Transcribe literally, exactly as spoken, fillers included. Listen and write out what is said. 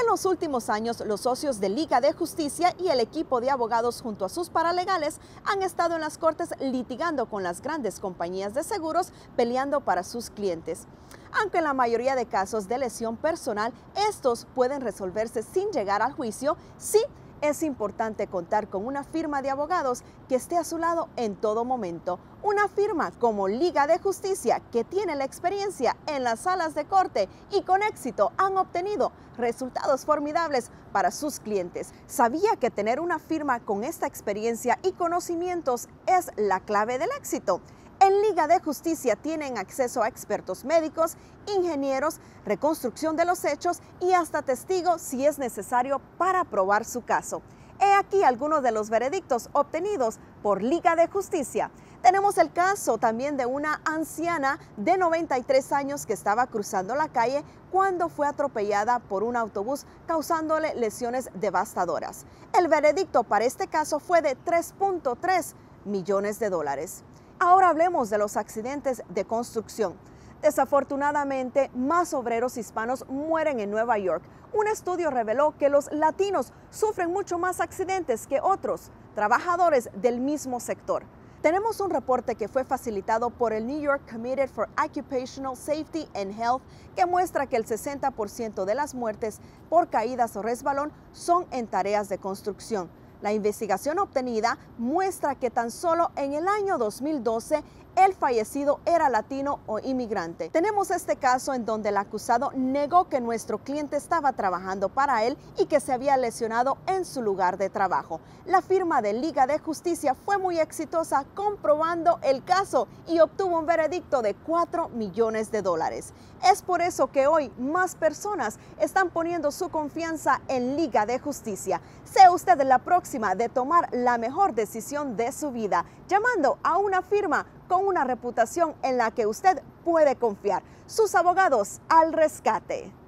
En los últimos años, los socios de Liga de Justicia y el equipo de abogados junto a sus paralegales han estado en las cortes litigando con las grandes compañías de seguros, peleando para sus clientes. Aunque en la mayoría de casos de lesión personal, estos pueden resolverse sin llegar al juicio, sí es importante contar con una firma de abogados que esté a su lado en todo momento. Una firma como Liga de Justicia, que tiene la experiencia en las salas de corte y con éxito han obtenido resultados formidables para sus clientes. ¿Sabía que tener una firma con esta experiencia y conocimientos es la clave del éxito? En Liga de Justicia tienen acceso a expertos médicos, ingenieros, reconstrucción de los hechos y hasta testigos si es necesario para probar su caso. He aquí algunos de los veredictos obtenidos por Liga de Justicia. Tenemos el caso también de una anciana de noventa y tres años que estaba cruzando la calle cuando fue atropellada por un autobús, causándole lesiones devastadoras. El veredicto para este caso fue de tres punto tres millones de dólares. Ahora hablemos de los accidentes de construcción. Desafortunadamente, más obreros hispanos mueren en Nueva York. Un estudio reveló que los latinos sufren mucho más accidentes que otros trabajadores del mismo sector. Tenemos un reporte que fue facilitado por el New York Committee for Occupational Safety and Health que muestra que el sesenta por ciento de las muertes por caídas o resbalón son en tareas de construcción. La investigación obtenida muestra que tan solo en el año dos mil doce el fallecido era latino o inmigrante. Tenemos este caso en donde el acusado negó que nuestro cliente estaba trabajando para él y que se había lesionado en su lugar de trabajo. La firma de Liga de Justicia fue muy exitosa comprobando el caso y obtuvo un veredicto de cuatro millones de dólares. Es por eso que hoy más personas están poniendo su confianza en Liga de Justicia. Sea usted la próxima de tomar la mejor decisión de su vida, llamando a una firma con una reputación en la que usted puede confiar. Sus abogados al rescate.